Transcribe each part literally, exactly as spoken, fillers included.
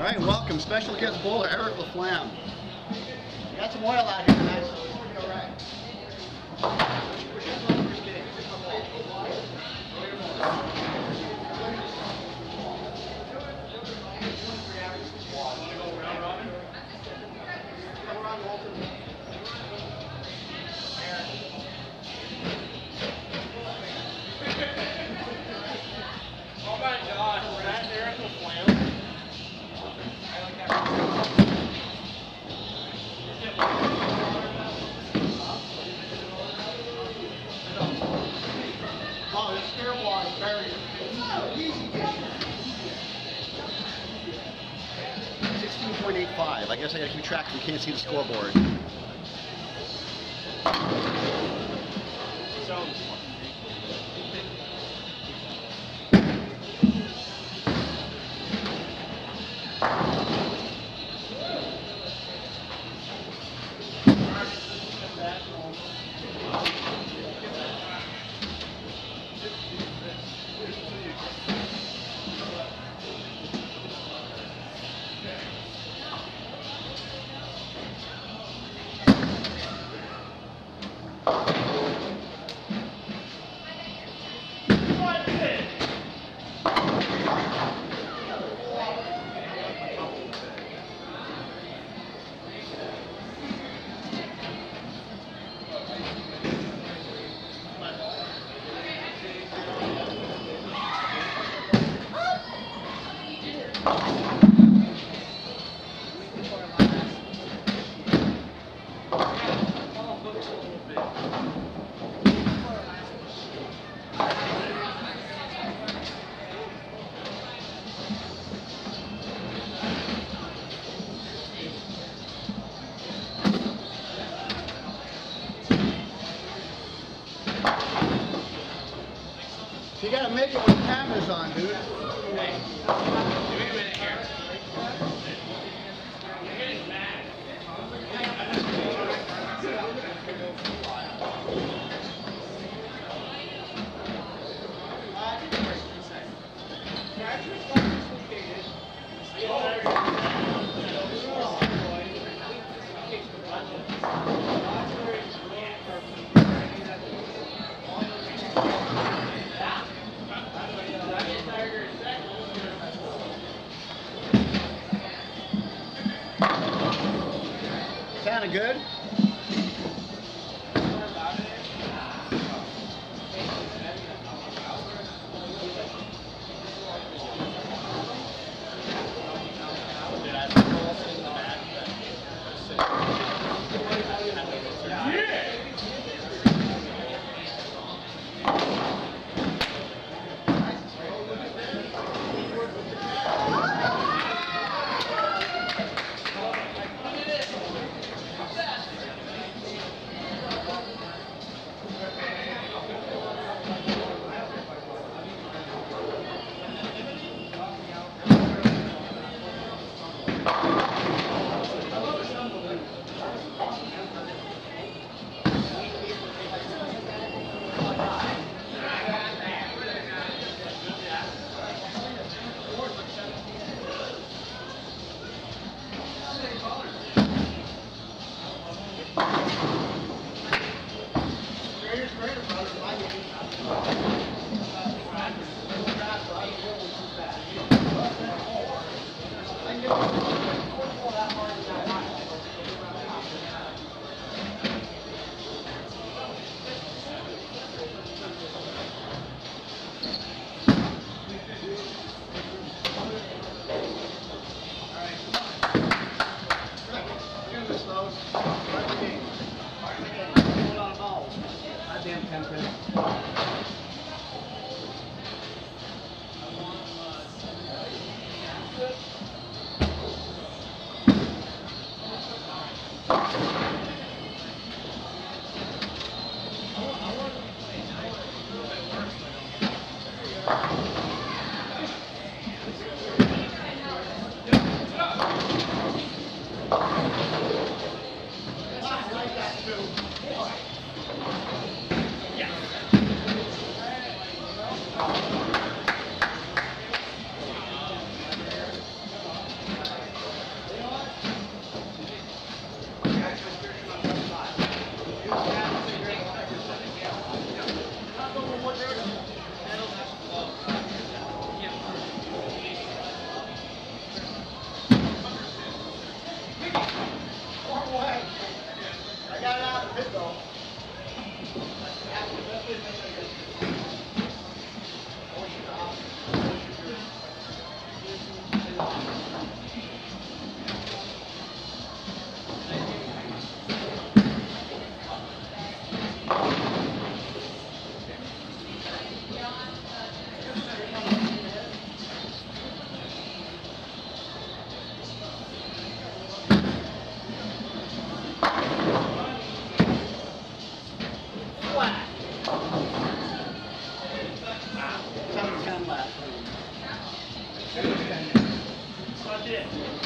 All right, welcome. Special guest bowler, Eric LaFlam. You got some oil out here tonight, so it's working all right. Oh my gosh, we're at Eric LaFlam. Oh, this stairwell is very easy. sixteen point eight five. I guess I gotta keep track so you can't see the scoreboard. So, You gotta make it when the camera's on, dude. hey, give me a minute here. You're getting mad. Sounded good. it.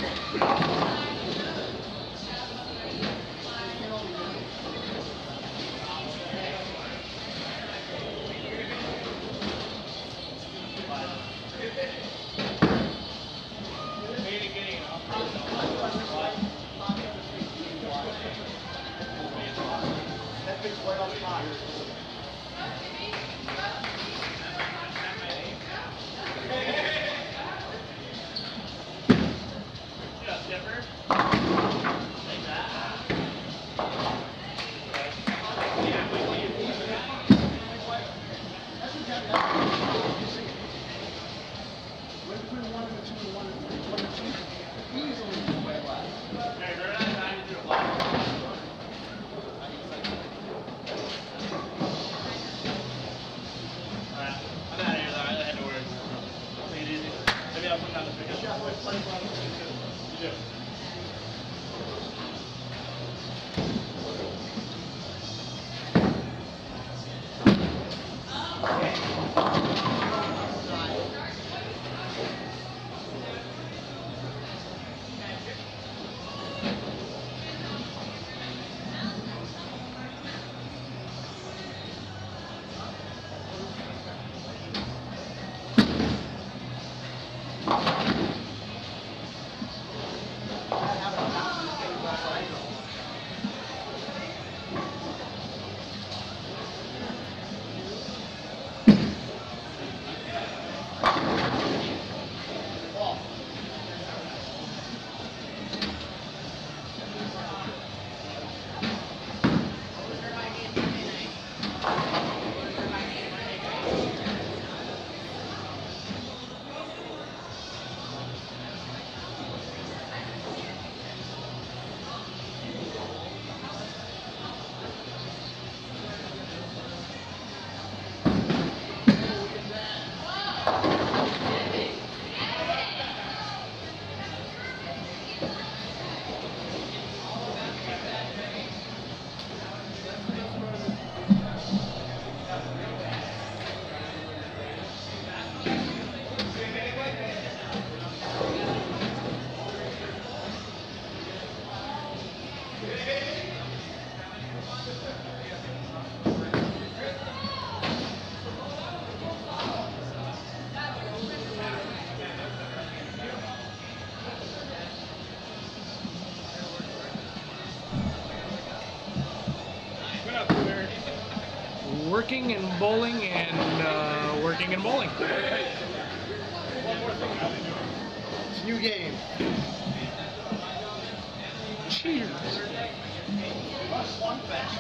That bitch right on top. Yeah, Skipper. Like that. Right between one and two and one and three, one and two. Easily way less. Hey, remember that time you threw a block? Alright, I'm out of here though. I had to work. Take it easy. Maybe I'll come down this weekend. You do. Working and bowling and uh, working and bowling. It's a new game. Cheers. One fast.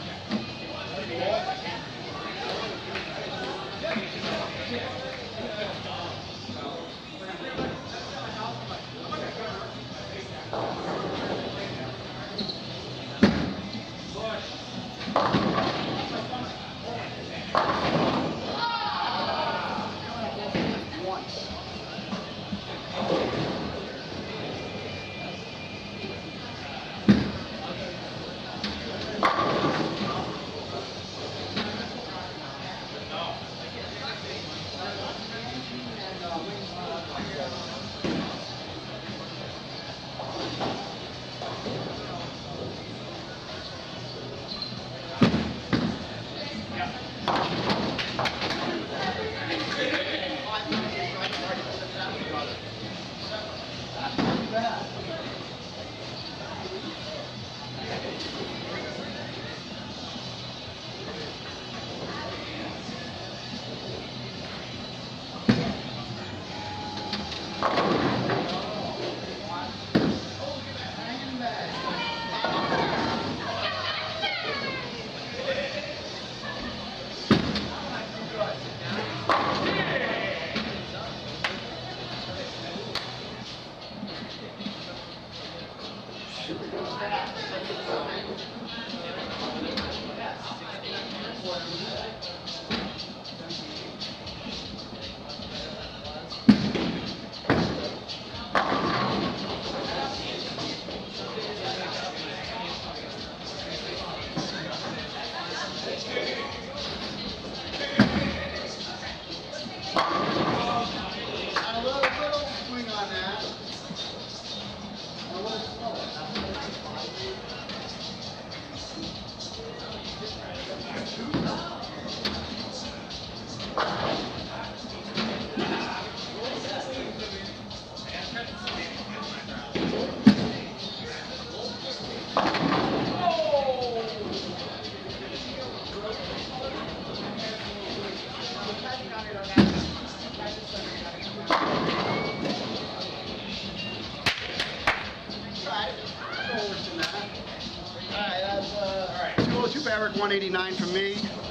Eric one eighty-nine from me.